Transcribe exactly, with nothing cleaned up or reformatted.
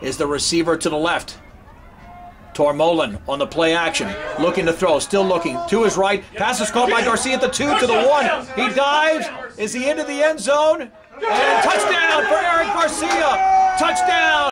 is the receiver to the left. Tormohlen on the play action, looking to throw, still looking to his right. Pass is caught by Garcia at the two to the one. He dives. Is he into the end zone? And touchdown for Eric Garcia. Touchdown.